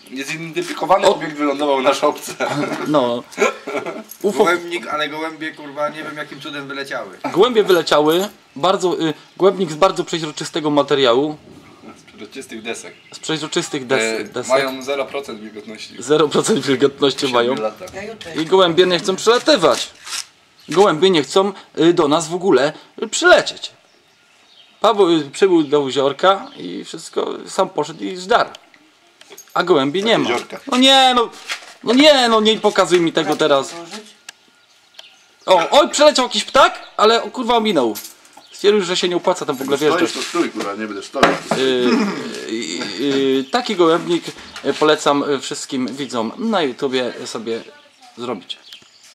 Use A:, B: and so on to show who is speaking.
A: Niezidentyfikowany obiekt wylądował na szopce.
B: No.
C: Gołębnik, ale gołębie kurwa nie wiem jakim cudem wyleciały.
B: Gołębie wyleciały, gołębnik z bardzo przeźroczystego materiału.
A: Z przejrzystych desek.
B: Z przejrzystych desek.
A: Mają 0% wilgotności.
B: 0% wilgotności mają. I gołębie nie chcą przelatywać. Gołębie nie chcą do nas w ogóle przylecieć. Paweł przybył do jeziorka i wszystko sam poszedł i zdarł. A gołębi nie ma. No nie, nie pokazuj mi tego teraz. Oj, przeleciał jakiś ptak, ale kurwa ominął. Stwierdził, że się nie opłaca tam w ogóle wjeżdżać.
A: Stoisz, to stój, kurwa, nie będę stoił.
B: Taki gołębnik polecam wszystkim widzom na YouTubie sobie zrobić.